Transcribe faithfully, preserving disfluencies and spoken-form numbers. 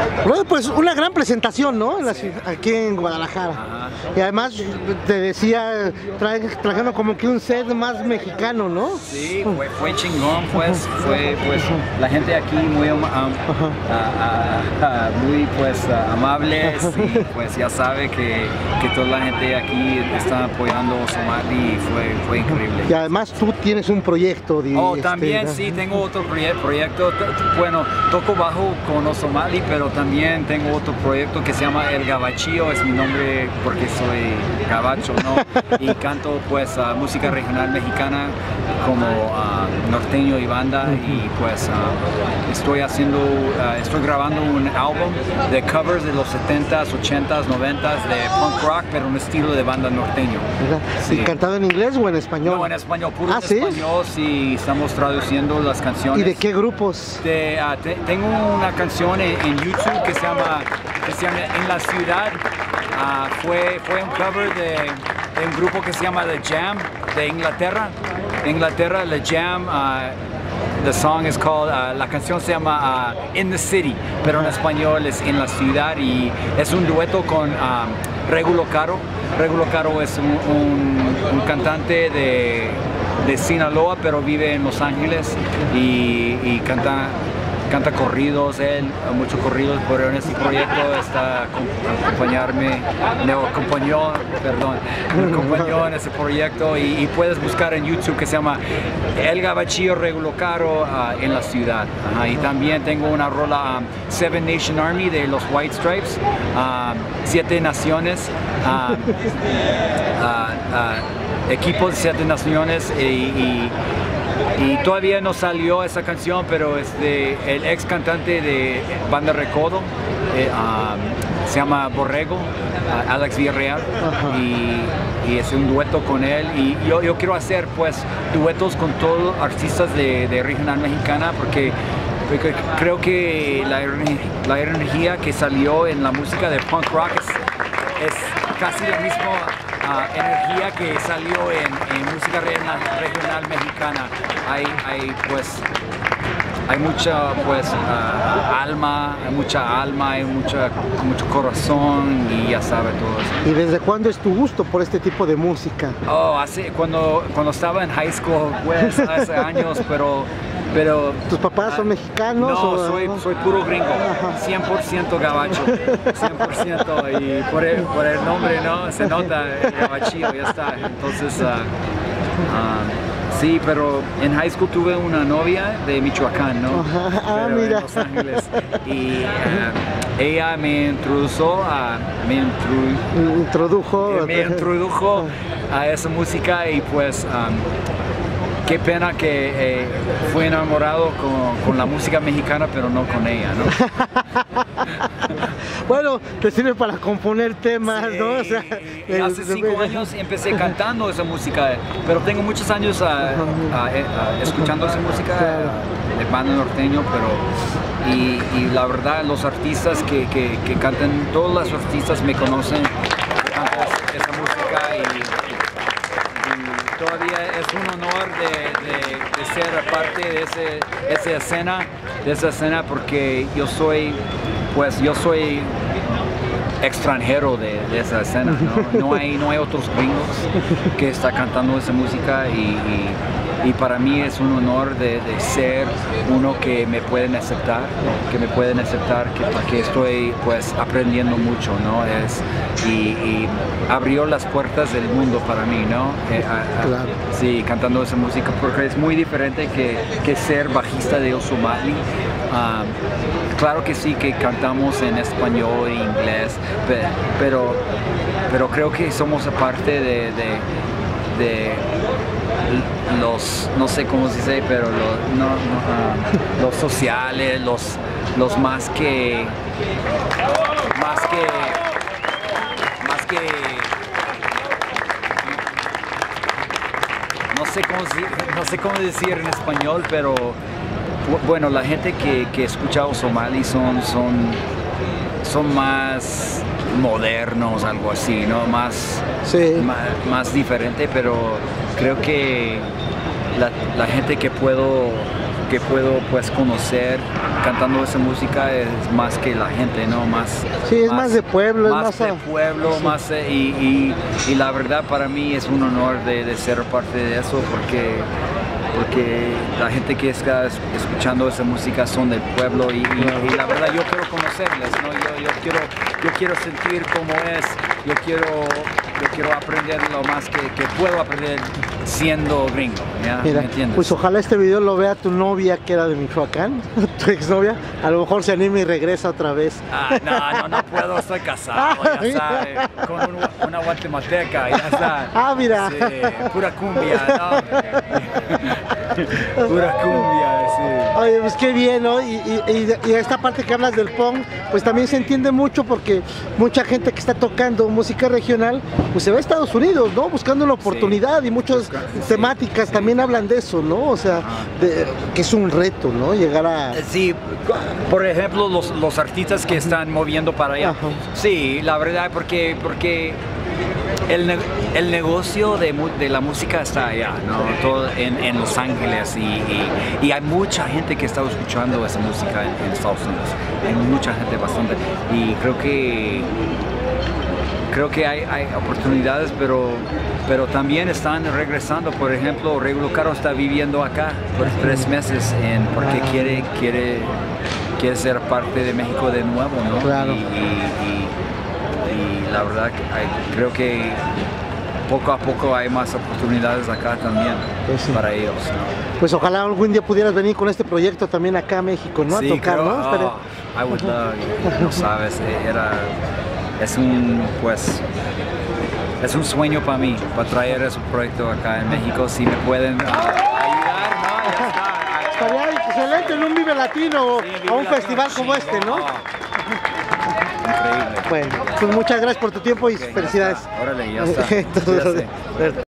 Bueno, pues una gran presentación, ¿no? En la ciudad, aquí en Guadalajara. Ajá. Y además, te decía, trae, trajeron como que un set más mexicano, ¿no? Sí, fue, fue chingón, pues, fue, pues, la gente aquí muy, um, uh, uh, uh, muy, pues, uh, amables y, pues, ya sabe que, que toda la gente aquí está apoyando a Somali y fue, fue increíble. Y además tú tienes un proyecto. De, Oh, este, también sí, tengo otro proye proyecto, bueno, toco bajo con los Somali, pero también tengo otro proyecto que se llama El Gabachillo, es mi nombre porque soy gabacho, ¿no? Y canto pues uh, música regional mexicana como uh, norteño y banda y pues uh, estoy haciendo, uh, estoy grabando un álbum de covers de los setentas, ochentas, noventas de punk rock, pero un estilo de banda norteño. Sí. ¿Y cantado en inglés o en español? No, en español, puro ¿Ah, en sí? español, sí, estamos traduciendo las canciones. ¿Y de qué grupos? De, uh, te, tengo una canción en, en YouTube que se llama, que se llama En la Ciudad. Uh, fue, fue un cover de, de un grupo que se llama The Jam de Inglaterra. De Inglaterra, The Jam. Uh, the song is called, uh, la canción se llama uh, In the City, pero en español es En la Ciudad y es un dueto con um, Regulo Caro. Regulo Caro es un, un, un cantante de, de Sinaloa, pero vive en Los Ángeles y, y canta, canta corridos, él, muchos corridos, pero en este proyecto está acompañarme, me acompañó, perdón, me acompañó en ese proyecto y, y puedes buscar en YouTube que se llama El Gabachillo Regulo Caro uh, en la Ciudad. Uh, y también tengo una rola um, Seven Nation Army de los White Stripes, um, Siete Naciones, um, uh, uh, equipo de Siete Naciones y, y Y todavía no salió esa canción, pero es de el ex cantante de Banda Recodo, eh, um, se llama Borrego, uh, Alex Villarreal, y, y es un dueto con él. Y yo, yo quiero hacer pues duetos con todos los artistas de, de regional mexicana, porque, porque creo que la, la energía que salió en la música de punk rock es, es casi la misma Uh, energía que salió en, en música regional, regional mexicana. Hay, hay pues hay mucha pues uh, alma, hay mucha alma, hay mucha, mucho corazón y ya sabe todo eso. ¿Y desde cuándo es tu gusto por este tipo de música? Oh, hace cuando cuando estaba en high school, pues hace años, pero Pero, ¿tus papás son mexicanos? No, o, soy, soy puro gringo, cien por ciento gabacho, cien por ciento, y por el, por el nombre, ¿no? Se nota el gabachillo, ya está. Entonces, uh, uh, sí, pero en high school tuve una novia de Michoacán, ¿no? Ah, pero mira. en Los Ángeles. Y uh, ella me introdujo a... Me intru, introdujo. Me introdujo a esa música y pues... Um, qué pena que eh, fui enamorado con, con la música mexicana, pero no con ella, ¿no? Bueno, te sirve para componer temas, sí, ¿no? O sea, y el, hace cinco de... años empecé cantando esa música, pero tengo muchos años uh, uh, uh, escuchando esa música uh, de banda norteño, pero y, y la verdad los artistas que, que, que cantan, todos los artistas me conocen, que cantan esa música y todavía es un honor de, de, de ser parte de ese, esa escena, de esa escena, porque yo soy, pues yo soy extranjero de, de esa escena, ¿no? No hay, no hay otros gringos que están cantando esa música y, y, y para mí es un honor de, de ser uno que me pueden aceptar, que me pueden aceptar, que, porque estoy pues aprendiendo mucho, ¿no? Es, y, y abrió las puertas del mundo para mí, ¿no? Eh, a, a, claro. Sí, cantando esa música, porque es muy diferente que, que ser bajista de Somali. Um, claro que sí que cantamos en español e inglés, pero, pero creo que somos aparte de, de, de los, no sé cómo se dice, pero los, no, no, uh, los sociales, los, los más que, más que, más que, no sé cómo, no sé cómo decir en español, pero bueno, la gente que, que escucha Somali son, son, son más modernos, algo así, ¿no? Más, sí. más, más diferente, pero creo que la, la gente que puedo que puedo pues conocer cantando esa música es más que la gente, ¿no? Más, sí, es más, más de pueblo, más, es más de pueblo, sí. más eh, y, y, y la verdad para mí es un honor de, de ser parte de eso porque porque la gente que está escuchando esa música son del pueblo y, y, y la verdad yo quiero conocerles, ¿no? yo, yo, quiero, yo quiero sentir cómo es, yo quiero, yo quiero aprender lo más que, que puedo aprender siendo gringo, ¿ya? Mira, ¿me entiendes? Pues ojalá este video lo vea tu novia que era de Michoacán, tu exnovia, a lo mejor se anima y regresa otra vez. Ah, no, no, no puedo, estoy casado, ya sabes, con un, una guatemalteca, ya está. Ah, mira. Sí, pura cumbia, ¿no? Pura cumbia, sí. Oye, pues qué bien, ¿no? Y, y, y esta parte que hablas del punk, pues también se entiende mucho porque mucha gente que está tocando música regional, pues se va a Estados Unidos, ¿no? Buscando una oportunidad, sí. Y muchas temáticas sí, también sí. hablan de eso, ¿no? O sea, de, que es un reto, ¿no? Llegar a... Sí, por ejemplo, los, los artistas que están moviendo para allá. Ajá. Sí, la verdad, porque... porque El, ne el negocio de, de la música está allá, ¿no? Todo en, en Los Ángeles y, y, y hay mucha gente que está escuchando esa música en, en Estados Unidos. Hay mucha gente bastante y creo que creo que hay, hay oportunidades, pero, pero también están regresando. Por ejemplo, Regulo Caro está viviendo acá por tres meses en, porque quiere, quiere, quiere ser parte de México de nuevo, ¿no? Claro. Y, y, y, y la verdad que hay, creo que poco a poco hay más oportunidades acá también pues sí. para ellos, ¿no? Pues ojalá algún día pudieras venir con este proyecto también acá a México, ¿no? Sí, a tocar, creo, ¿no? Oh, Pero... I would love, no sabes, era, es un, pues, es un sueño para mí, para traer ese proyecto acá en México, si me pueden uh, ayudar, ¿no? Ya está. Estaría excelente en un Vive Latino sí, o a un Latino, festival como sí, este, ¿no? Oh. Increíble. Bueno, pues muchas gracias por tu tiempo y okay, felicidades. Ya órale, ya está.